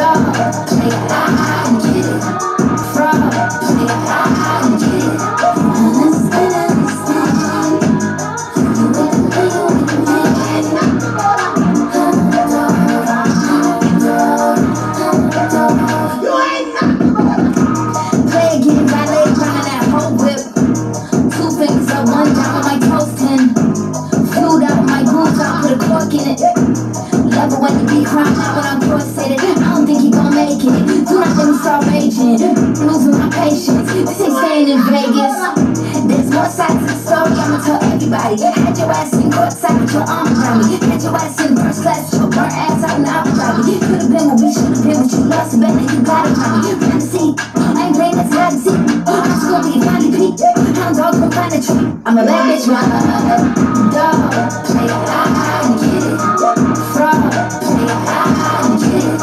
Never want to be crying out when I'm cross-headed. I don't think he gon' make it. Do not let me start raging, losing my patience. This ain't staying in Vegas. There's more sides to the story, I'ma tell everybody. Had your ass in courtside with your arm around me. Had your ass in first class with your burnt ass out in Abu Dhabi. Could've been what we should've been, but you lost it, better you got it on me. Fantasy, I ain't playing that's hard to see. I'm just gonna be finally peaked. Hound dog gon' find a tree. I'm a bad bitch, mama. Dog, play I get it. Fraud, play I get it.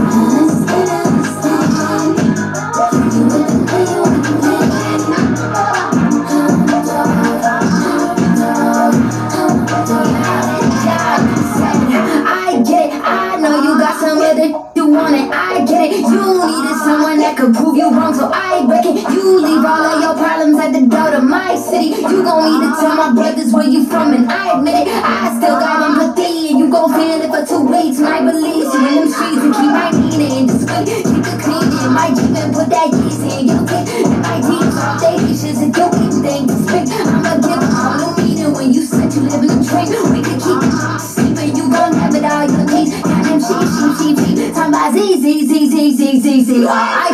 You want it, I get it. You needed someone that could prove you wrong, so I break it. You leave all of your problems at the door to my city. You gon' need to tell my brothers where you from, and I admit it. I still got empathy, and you gon' feel it for 2 weeks. And I believe you in them streets and keep my meaning discreet. Keep it clean in my Jeep and put that yeast in your teeth. And my teeth all day dishes if you even think to speak. I'ma give them all the meaning when you said you live in a dream. We could keep it sleeping, you gon' have it all your needs. Got them cheap. Talking about Z.